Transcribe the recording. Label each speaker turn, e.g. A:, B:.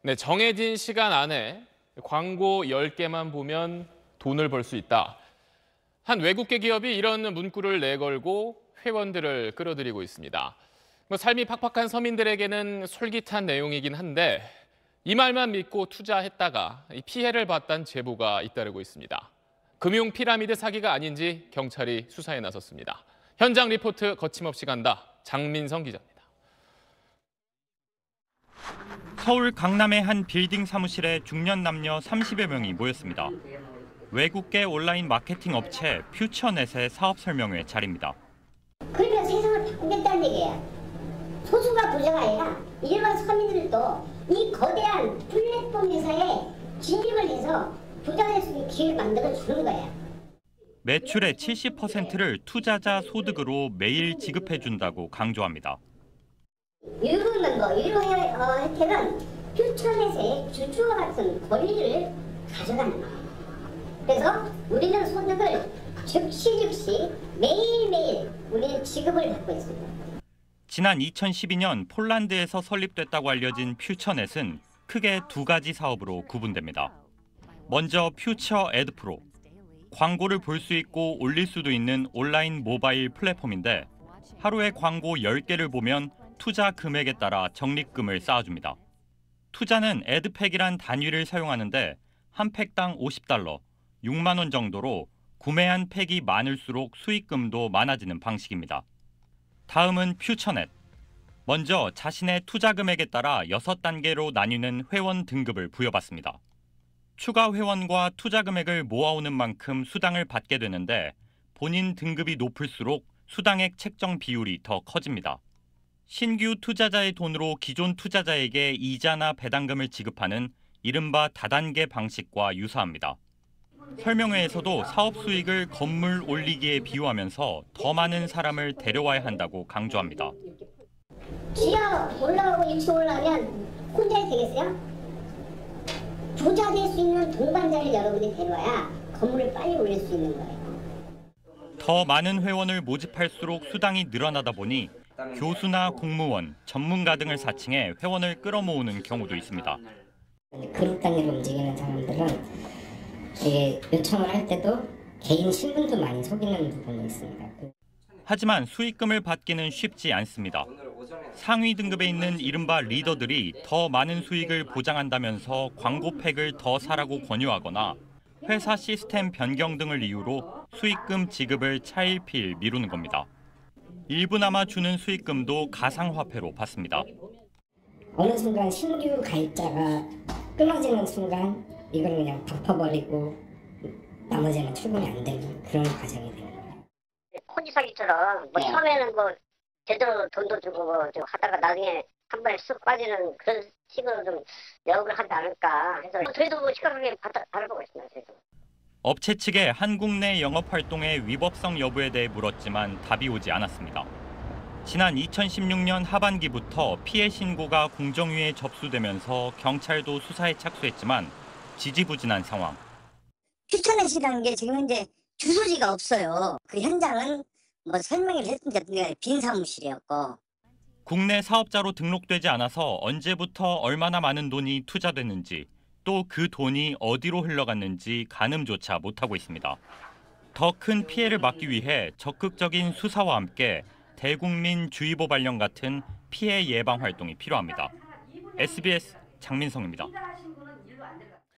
A: 네, 정해진 시간 안에 광고 10개만 보면 돈을 벌 수 있다. 한 외국계 기업이 이런 문구를 내걸고 회원들을 끌어들이고 있습니다. 삶이 팍팍한 서민들에게는 솔깃한 내용이긴 한데 이 말만 믿고 투자했다가 피해를 봤다는 제보가 잇따르고 있습니다. 금융 피라미드 사기가 아닌지 경찰이 수사에 나섰습니다. 현장 리포트 거침없이 간다. 장민성 기자입니다.
B: 서울 강남의 한 빌딩 사무실에 중년 남녀 30여 명이 모였습니다. 외국계 온라인 마케팅 업체 퓨처넷의 사업 설명회 자리입니다.
C: 그러니까 세상을 바꾸겠다는 얘기야. 소수가 부자가 아니라 일반 서민들도 이 거대한 플랫폼 회사에 진입을 해서 부자 될 수 있는 기회를 만들어주는 거야.
B: 매출의 70%를 투자자 소득으로 매일 지급해준다고 강조합니다.
C: 유료 멤버, 유료 혜택은 퓨처넷의 주주와 같은 권리를 가져가는 거예요. 그래서 우리는 소득을 즉시 매일매일 우리는 지급을 받고 있습니다.
B: 지난 2012년 폴란드에서 설립됐다고 알려진 퓨처넷은 크게 두 가지 사업으로 구분됩니다. 먼저 퓨처 애드 프로, 광고를 볼 수 있고 올릴 수도 있는 온라인 모바일 플랫폼인데 하루에 광고 10개를 보면 투자 금액에 따라 적립금을 쌓아줍니다. 투자는 애드팩이란 단위를 사용하는데 한 팩당 $50, 6만 원 정도로 구매한 팩이 많을수록 수익금도 많아지는 방식입니다. 다음은 퓨처넷. 먼저 자신의 투자 금액에 따라 6단계로 나뉘는 회원 등급을 부여받습니다. 추가 회원과 투자 금액을 모아오는 만큼 수당을 받게 되는데 본인 등급이 높을수록 수당액 책정 비율이 더 커집니다. 신규 투자자의 돈으로 기존 투자자에게 이자나 배당금을 지급하는 이른바 다단계 방식과 유사합니다. 설명회에서도 사업 수익을 건물 올리기에 비유하면서 더 많은 사람을 데려와야 한다고 강조합니다.
C: 지하 올라가고 1층 올라가면 혼자 되겠어요? 부자 될 수 있는 동반자를 여러분이 데려와야 건물을 빨리 올릴 수 있는 거예요.
B: 더 많은 회원을 모집할수록 수당이 늘어나다 보니 교수나 공무원, 전문가 등을 사칭해 회원을 끌어모으는 경우도 있습니다.
C: 그룹 단위로 움직이는 사람들은 이게 요청을 할 때도 개인 신분도 많이 속이는 부분이 있습니다.
B: 하지만 수익금을 받기는 쉽지 않습니다. 상위 등급에 있는 이른바 리더들이 더 많은 수익을 보장한다면서 광고팩을 더 사라고 권유하거나 회사 시스템 변경 등을 이유로 수익금 지급을 차일피일 미루는 겁니다. 일부나마 주는 수익금도 가상화폐로 받습니다.
C: 어느 순간 신규 가입자가 끊어지는 순간 이걸 그냥 덮어버리고 나머지는 출금이 안 되는 그런 과정이 되는 거예요.
D: 코지 사기처럼 처음에는 제대로 돈도 주고 좀 하다가 나중에 한 번에 쑥 빠지는 그런 식으로 좀 영업을 하지 않을까 해서 저희도 시각하게 바라보고 있습니다. 저희도.
B: 업체 측에 한국 내 영업 활동의 위법성 여부에 대해 물었지만 답이 오지 않았습니다. 지난 2016년 하반기부터 피해 신고가 공정위에 접수되면서 경찰도 수사에 착수했지만 지지부진한 상황.
C: 퓨처넷이라는 게 지금 현재 주소지가 없어요. 그 현장은 설명을 했는데 빈 사무실이었고.
B: 국내 사업자로 등록되지 않아서 언제부터 얼마나 많은 돈이 투자됐는지 또 그 돈이 어디로 흘러갔는지 가늠조차 못하고 있습니다. 더 큰 피해를 막기 위해 적극적인 수사와 함께 대국민 주의보 발령 같은 피해 예방 활동이 필요합니다. SBS 장민성입니다.